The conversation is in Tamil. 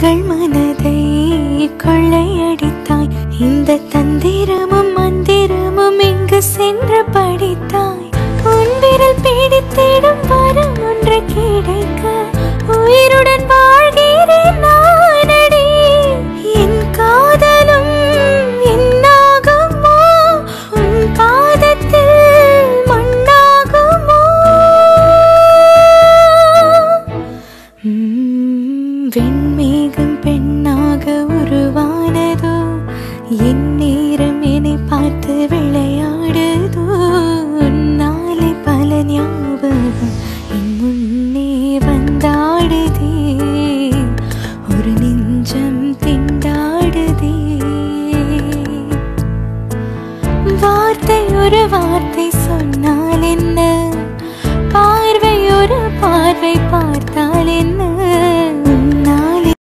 எங்கள் மனதை கொள்ளையடித்தாய். இந்த தந்திரமும் மந்திரமும் எங்கு சென்று படித்தாய். உன் விரல் பிடித்திடும் வரம் ஒன்று கிடைக்க உயிருடன் வாழ்கிறேன் நானடி. என் காதலும் என்னாகுமோ, உன் பாதத்தில் மண்ணாகுமோ. வெண்மேகம் பெண்ணாக உருவானதோ, என்னே